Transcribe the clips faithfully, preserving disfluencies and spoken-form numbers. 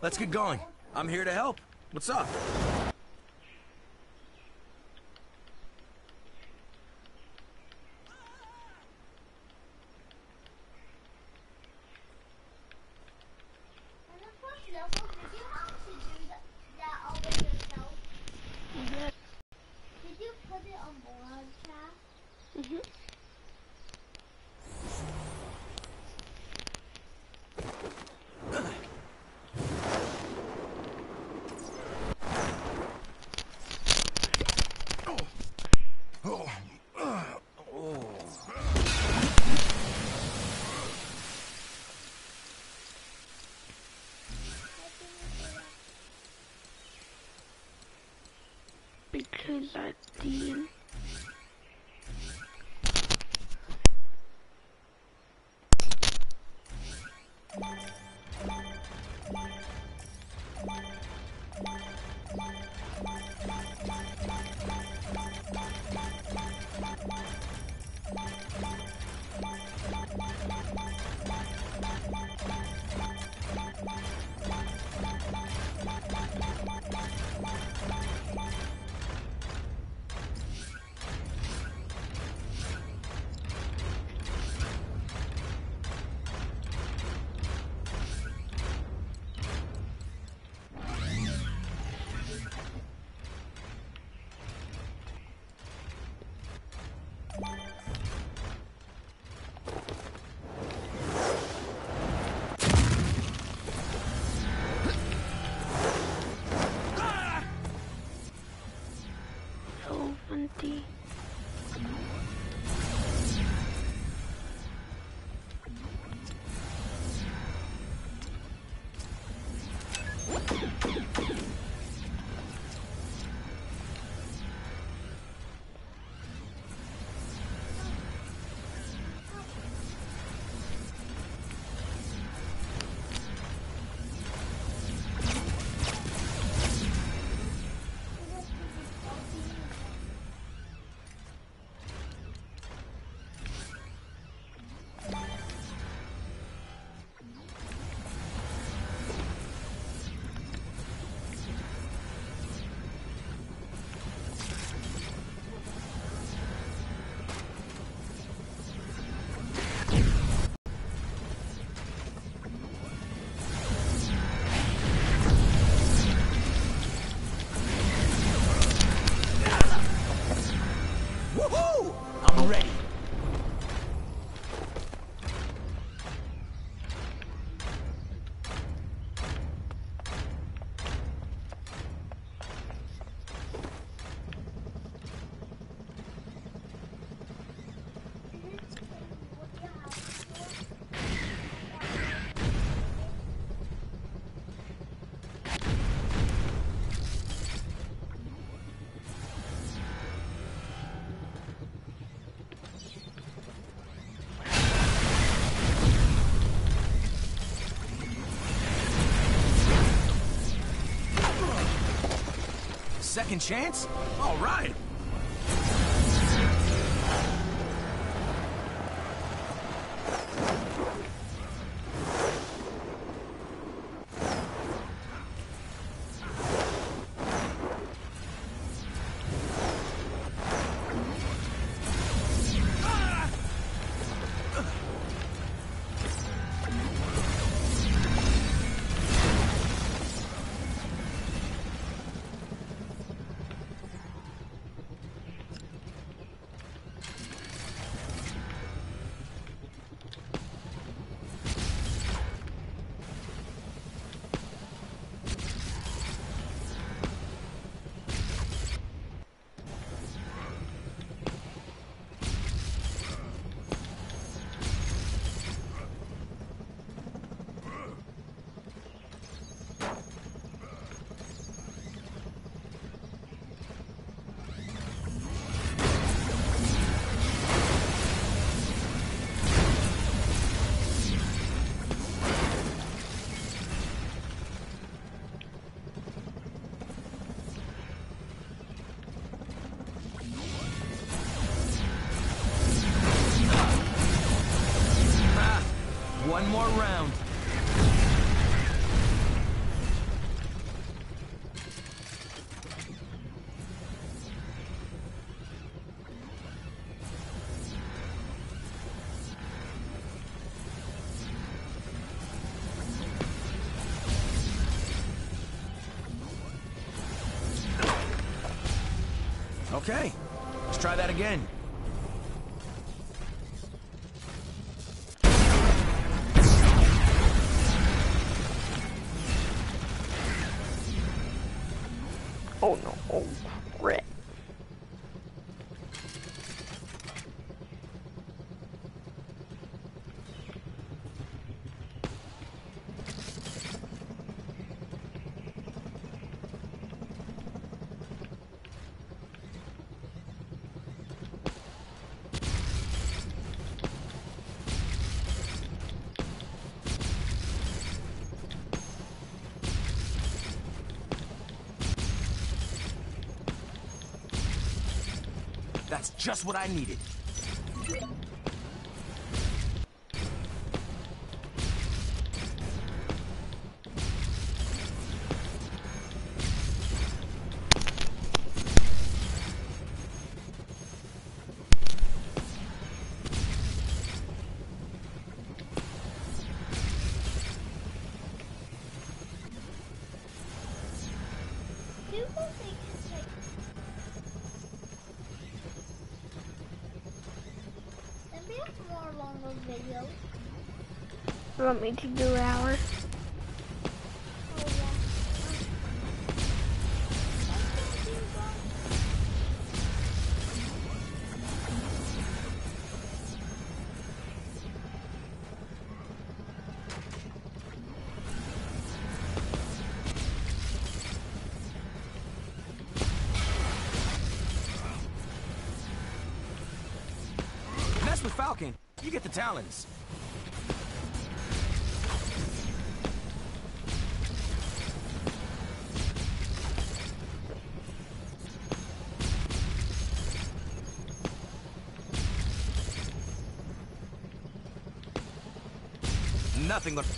let's get going. I'm here to help. What's up? Because I did. Second chance? All right. Okay, let's try that again. Oh no, oh crap. That's just what I needed. People think it's like then we have more longer videos. You want me to do ours? Oh yeah. Thank you, guys. Mess with Falcon, you get the Talons. Nothing but...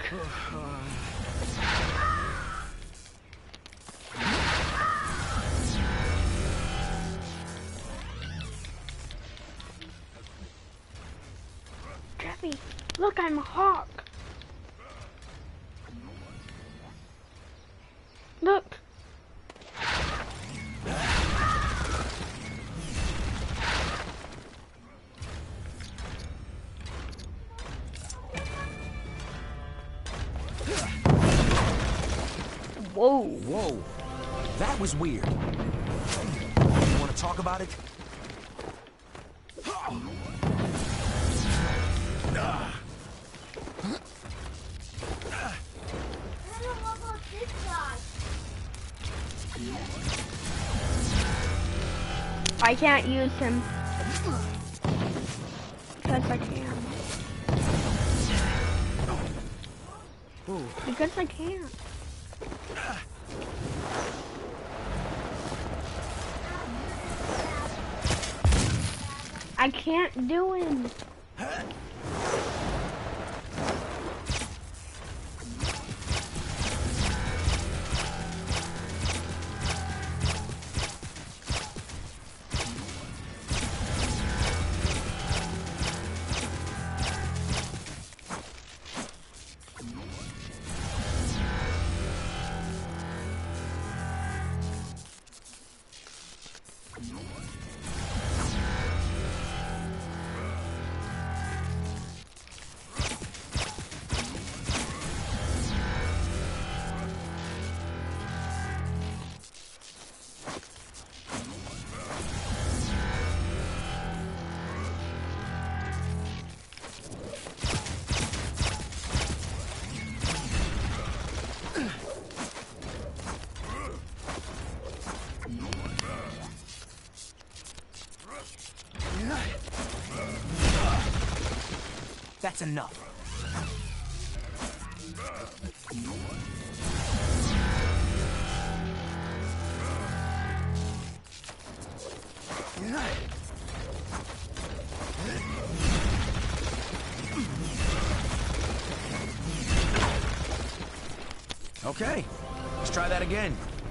Jeffy, look, I'm a hawk. Look. Whoa. Whoa. That was weird. You want to talk about it? I don't know about this guy. I can't use him. Because I can. Because I can't. I can't do him. That's enough. Okay, let's try that again.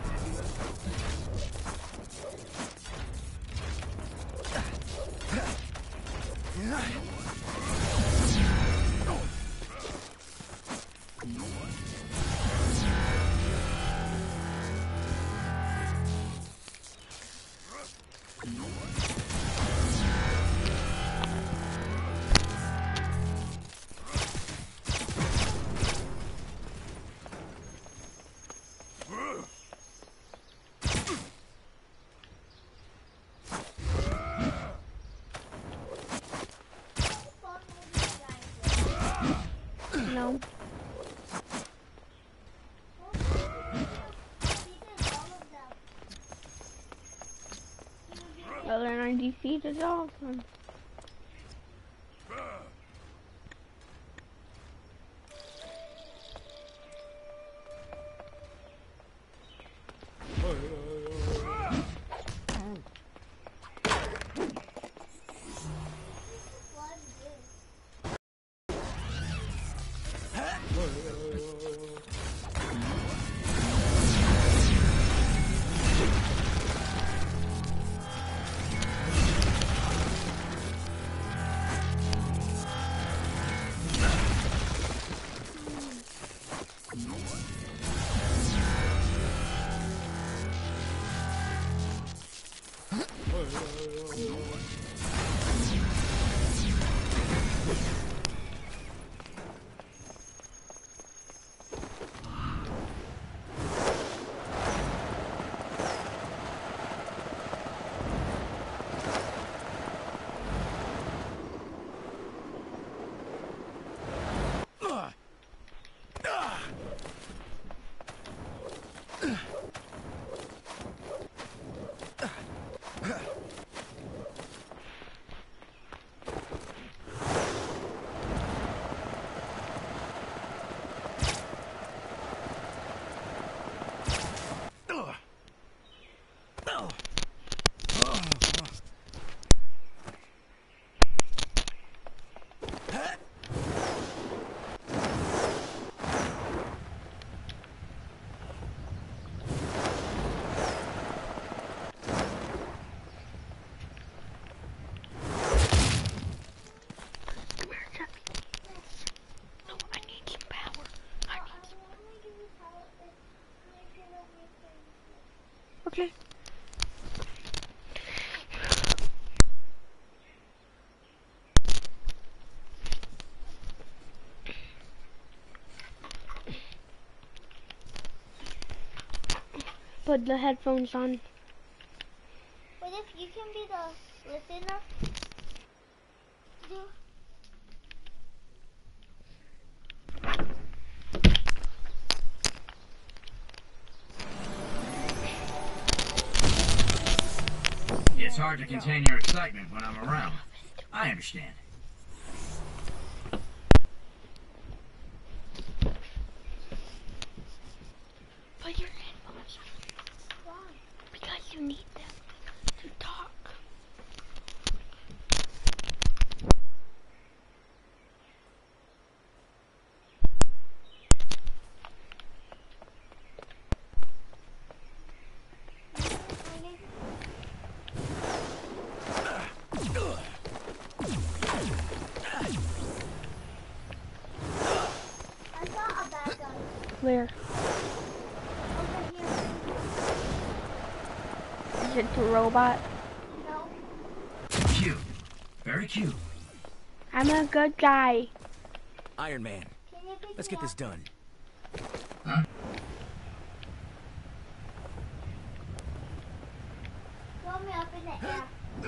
No. Well, then I defeated all of them. put the headphones on. What if you can be the listener? Do It's hard to contain your excitement when I'm around. I understand. Put your headphones on. why? Because you need them to talk. I saw a bad guy Where? over here. Is it the robot? No. Cute. Very cute. I'm a good guy. Iron Man, Can you pick let's me get this up? done. Throw me up in the air.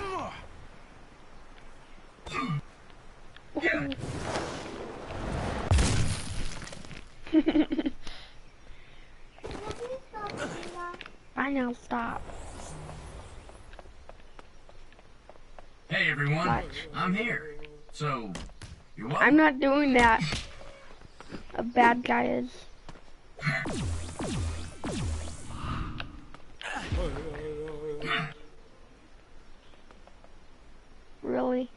Can you please stop doing that? I now stop. Hey everyone, Watch. I'm here. So, you're welcome. I'm not doing that. A bad guy is. Really?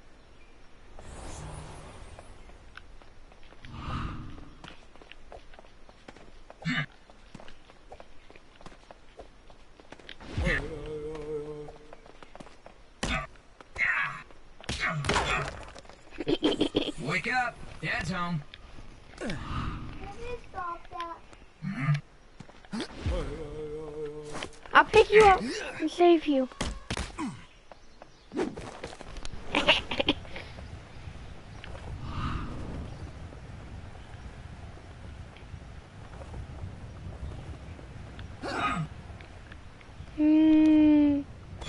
Wake up, Dad's home. Can you please stop that? I'll pick you up and save you. Hmm.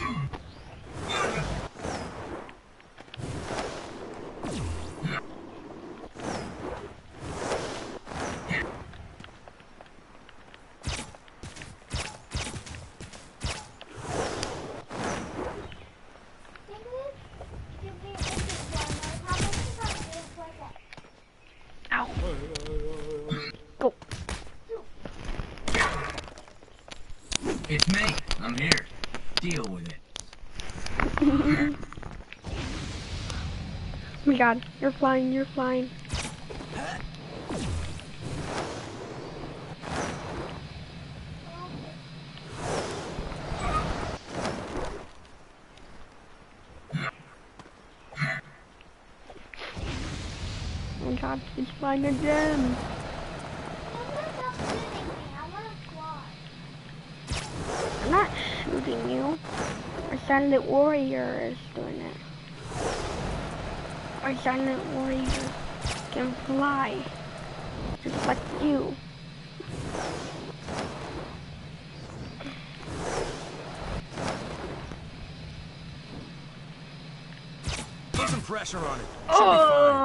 Can you give me a picture? How much is that good for that? Ow. Go. It's me. I'm here. Deal with it. Oh my god, you're flying, you're flying. Oh my god, he's flying again. Can you please stop shooting me? I want to fly. I'm not shooting you. Our silent warrior is doing it. Our silent warrior can fly. Just like you. Put some pressure on it. Should be fine.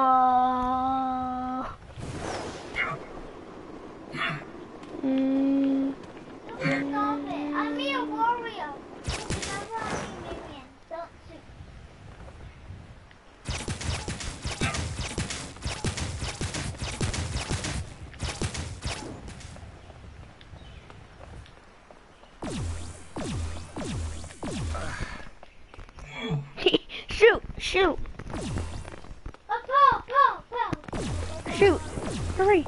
Oh. Mm. Don't stop it. I'm me a warrior. Remember, I'm a minion. Don't shoot. Shoot! Shoot! Oh, pow, pow, pow. Shoot! Hurry!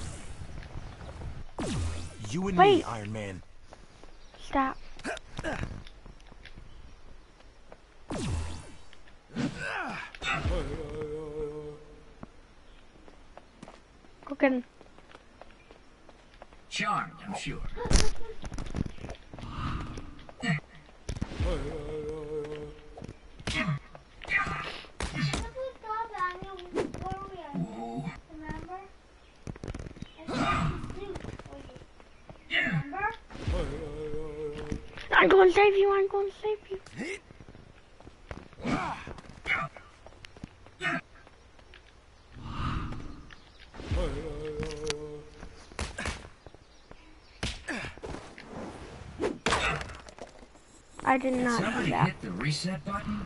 You and Wait. me, Iron Man. Stop. Go get him. Charmed, I'm sure. Can you please stop it? I'm a warrior. Remember? I said to shoot for you. Remember? save you. I'm going to save you. I did Did not do somebody that. hit the reset button?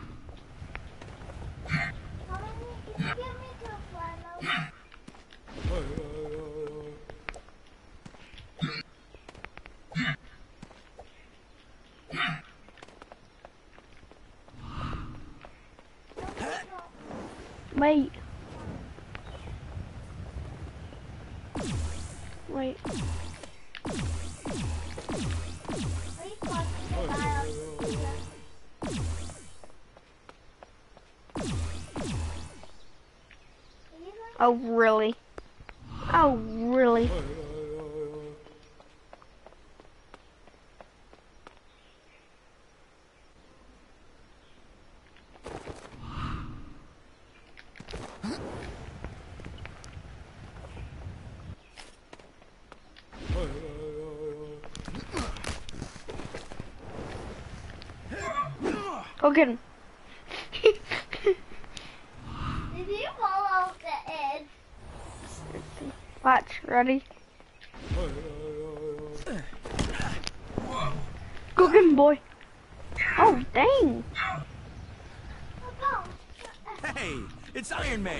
How many? Can you give me two fly mode? Wait. Wait. Please watch the dial. Oh, really? Oh, really? Go get him. Did you fall off the edge? Watch, ready? Go get him, boy. Oh, dang. Oh, Hey, it's Iron Man.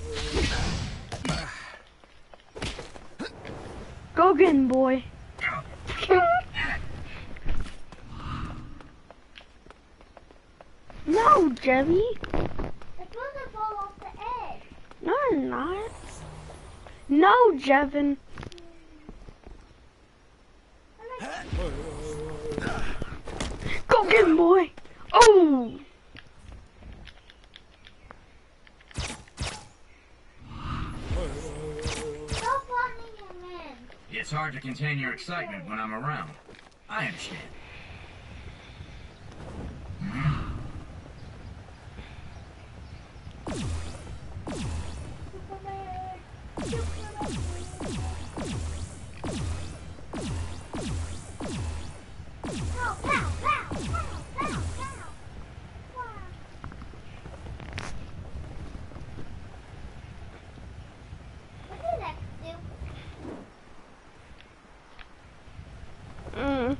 Go get him, boy. No, Jebby. it's supposed to fall off the edge. No, you're not. No, Jevin. Go get him, boy. Oh. Stop letting him in. It's hard to contain your excitement when I'm around. I understand. Superman. Superman. Pow, pow, pow, pow, pow, pow. Wow. What did X do? Mm.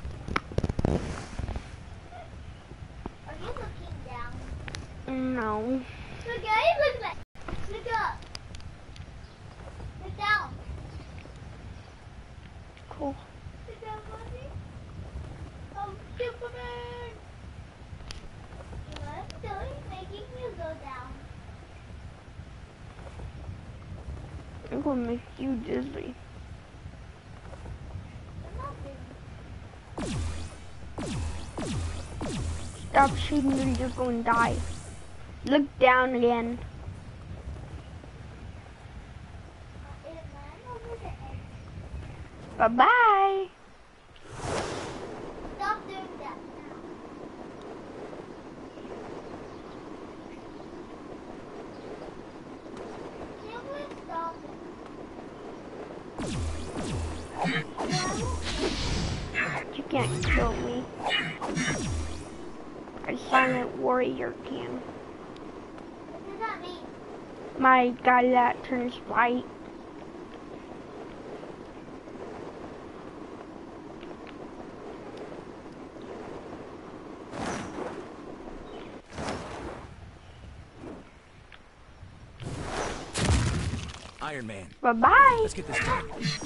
Are you looking down? No. Look at it, look at it. Look up. Look down. Cool. Look down, buddy. Oh, Superman. You know what I'm doing? Making you go down. I'm gonna make you dizzy. I'm not doing Stop shooting or you're going to die. Look down again. it. It ran over the edge. Bye-bye. Stop doing that now. Can we stop it? You can't kill me. A silent warrior can. What does that mean? My guy that turns white. Iron Man. Bye-bye. Let's get this done.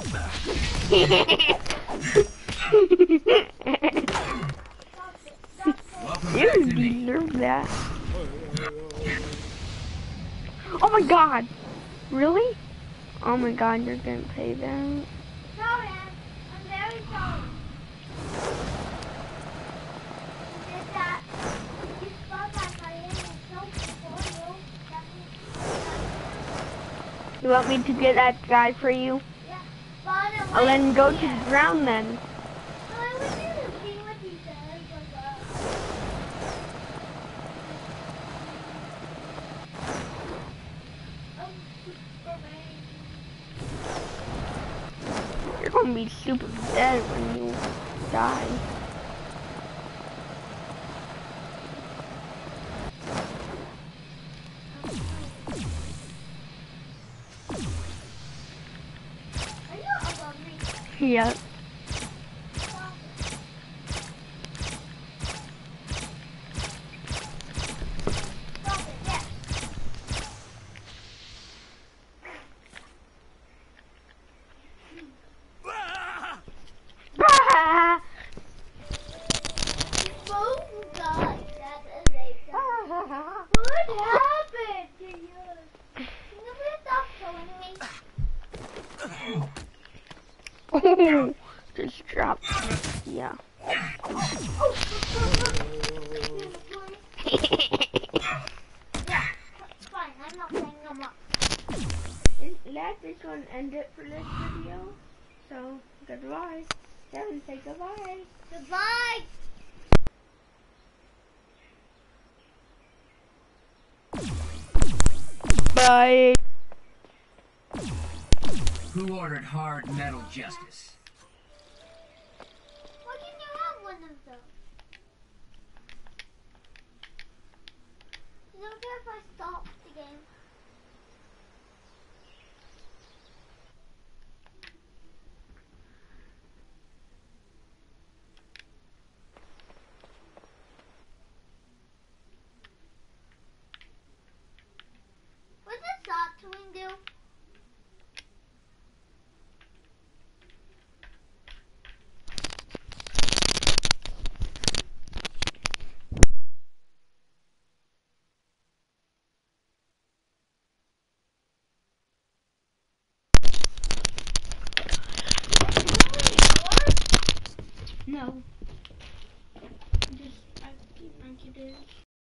Welcome back You to me. deserve that. Oh my god. Really? Oh my god, you're gonna pay that. Sorry, I'm very sorry. You did that. You spelled that by in and so before you. That means You want me to get that guy for you? yeah. But it I'll let him go to yeah. the ground then. So I want you to see what he says. Like, uh, oh, Superman. You're gonna be super dead when you die. Yep. Stop it, yes. Boom died. That is a sound. What happened to you? Can you please stop killing me? Just dropped. Yeah. Oh. Yeah, it's fine. I'm not playing no more. That is going to end it for this video. So, goodbye. Devin, say goodbye. Goodbye. Bye. Who ordered hard metal justice? Why can't you have one of those? Is it okay if I stop the game? What does that twin do? No. Just, I keep like you did.